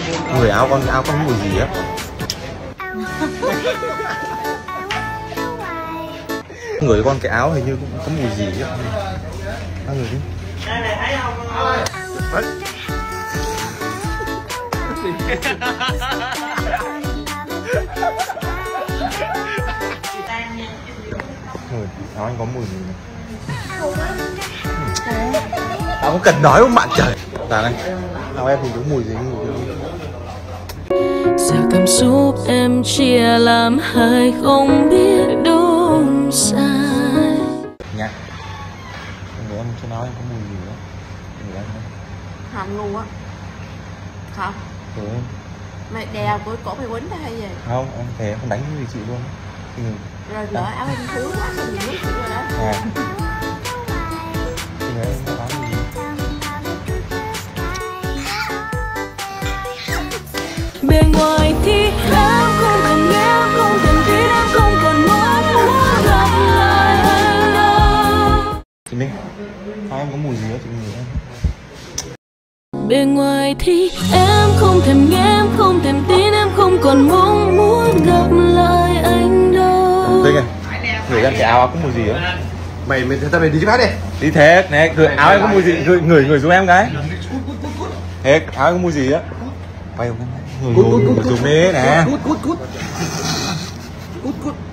Người áo có mùi gì á? Người con cái áo hình như cũng có mùi gì á. Ăn người đi. Đây này thấy không? Người áo anh có mùi gì? Tao có cần nói không bạn trời? Tao này, áo em thì có mùi gì? Giờ cảm xúc em chia làm hai không biết đúng sai. Nha. Người em cho nói em có mùi gì nữa? Người em Không luôn á. Không. ừ. Mày đè với cổ mày quýnh đó hay gì? Không, em thề em không đánh gì chị luôn. Rồi lỡ áo em thúi quá xong mình nước rồi đó. À. Chị nói em nói gì? Bên ngoài thì em không cần nghe, không cần biết, em không còn muốn gặp lại anh đâu. Chị Minh, em có mùi gì đó chị người em? Bên ngoài thì em không thèm nghe, em không thèm tin, em không còn mong muốn gặp lại anh đâu. Đây kìa, người em cái áo có mùi gì đó? Mày tao đi chỗ khác đi. Đi thế, này, người áo em có mùi gì? Người giúp em cái. Thế, áo em có mùi gì á? Quay người dùng đi nè. Cút.